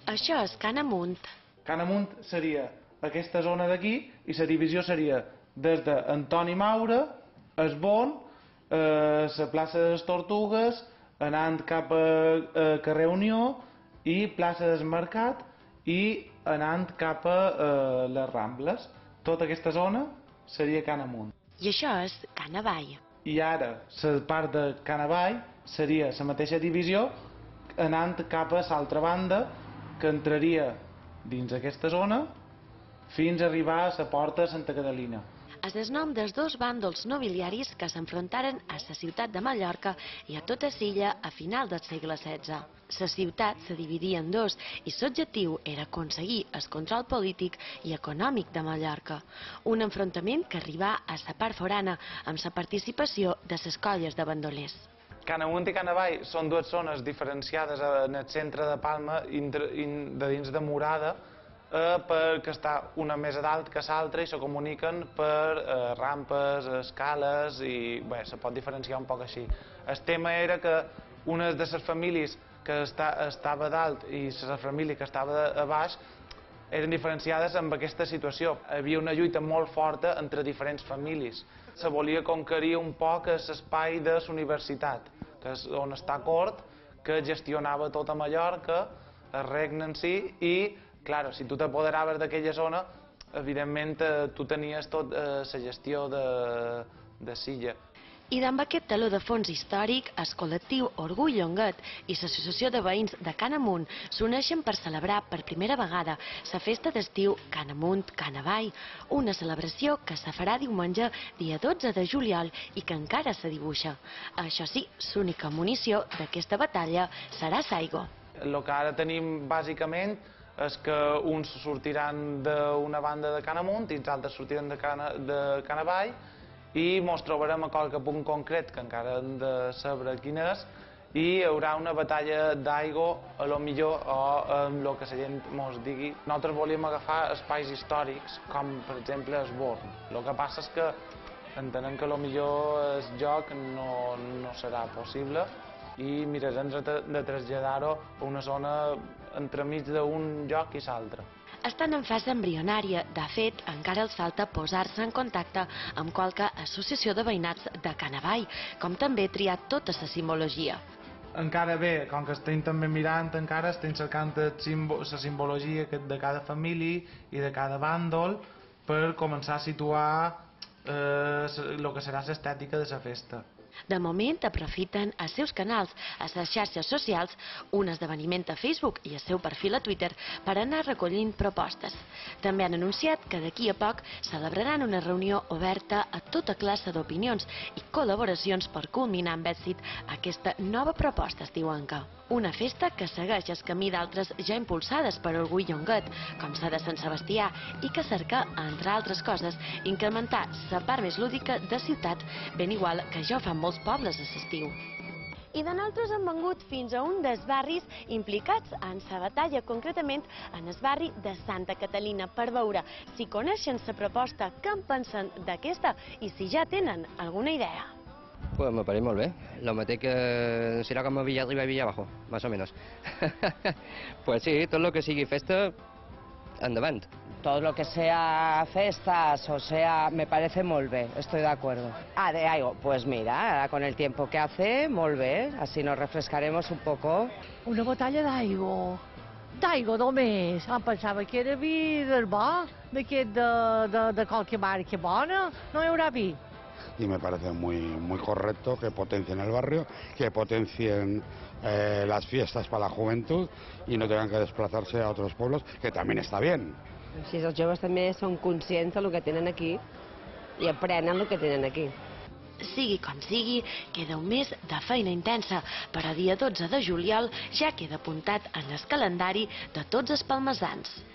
Això és Can Amunt. Can Amunt seria aquesta zona d'aquí i la divisió seria des d'Antoni Maura, Esbon, la plaça de les Tortugues, anant cap a carrer Unió i plaça del Mercat i anant cap a les Rambles. Tota aquesta zona seria Can Amunt. I això és Can Avall. I ara la part de Can Avall seria la mateixa divisió anant cap a l'altra banda, que entraria dins aquesta zona fins a arribar a la porta de Santa Catalina. És el nom dels dos bàndols nobiliaris que s'enfrontaren a la ciutat de Mallorca i a tota l'illa a final del segle XVI. La ciutat se dividia en dos i l'objectiu era aconseguir el control polític i econòmic de Mallorca. Un enfrontament que arribà a la part forana amb la participació de les colles de bandolers. Can Amunt i Can Avall són dues zones diferenciades en el centre de Palma de dins de murada, perquè està una més a dalt que l'altra i se comuniquen per rampes, escales i bé, se pot diferenciar un poc així. El tema era que una de les famílies que estava a dalt i la família que estava a baix eren diferenciades amb aquesta situació. Hi havia una lluita molt forta entre diferents famílies. Se volia conquerir un poc l'espai de la universitat, que és on està Cort, que gestionava tota Mallorca, el regne en si, i clar, si tu t'apoderaves d'aquella zona, evidentment tu tenies tota la gestió de l'illa. I amb aquest taló de fons històric, el col·lectiu Orgull Llonguet i l'Associació de Veïns de Can Amunt s'uneixen per celebrar per primera vegada la festa d'estiu Can Amunt, Can Avall, una celebració que se farà diumenge dia 12 de juliol i que encara se dibuixa. Això sí, l'única munició d'aquesta batalla serà l'aigua. El que ara tenim bàsicament és que uns sortiran d'una banda de Can Amunt i els altres sortiran de Can Avall i ens trobarem a qualque punt concret que encara hem de saber quin és i hi haurà una batalla d'aigua, a lo millor, o amb el que la gent ens digui. Nosaltres volíem agafar espais històrics, com per exemple Esborn. El que passa és que entenem que a lo millor el joc no serà possible i mirarem de traslladar-ho a una zona entremig d'un lloc i l'altre. Estan en fase embrionària. De fet, encara els falta posar-se en contacte amb qualque associació de veïnats de Can Avall, com també triar tota la simbologia. Encara bé, com que estem també mirant, encara estem cercant la simbologia de cada família i de cada bàndol per començar a situar el que serà l'estètica de la festa. De moment aprofiten els seus canals a les xarxes socials, un esdeveniment a Facebook i el seu perfil a Twitter per anar recollint propostes. També han anunciat que d'aquí a poc celebraran una reunió oberta a tota classe d'opinions i col·laboracions per culminar amb èxit aquesta nova proposta estiuenca. Una festa que segueix el camí d'altres ja impulsades per Orgull Llonguet, com la de Sant Sebastià, i que cerca, entre altres coses, incrementar la part més lúdica de ciutat, ben igual que ja ho fan molts pobles a l'estiu. I de nosaltres hem vengut fins a un dels barris implicats en la batalla, concretament en el barri de Santa Catalina, per veure si coneixen la proposta, què en pensen d'aquesta i si ja tenen alguna idea. Pues me parece muy bien. Lo metí que será como Villa Arriba y Villa Abajo, más o menos. Pues sí, todo lo que sigue festa, endavant. Todo lo que sea festas, o sea, me parece muy bien, estoy de acuerdo. Ah, de algo, pues mira, con el tiempo que hace, muy bien, así nos refrescaremos un poco. Una botella d'aigua. D'aigua només. Em pensava que era vi del bo, d'aquest de qualque marca bona. No hi haurà vi. Y me parece muy correcto que potencien el barrio, que potencien las fiestas para la juventud y no tengan que desplazarse a otros pueblos, que también está bien. Si els joves també són conscients del que tenen aquí i aprenen el que tenen aquí. Sigui com sigui, queda un mes de feina intensa, però dia 12 de juliol ja queda apuntat en el calendari de tots els palmesans.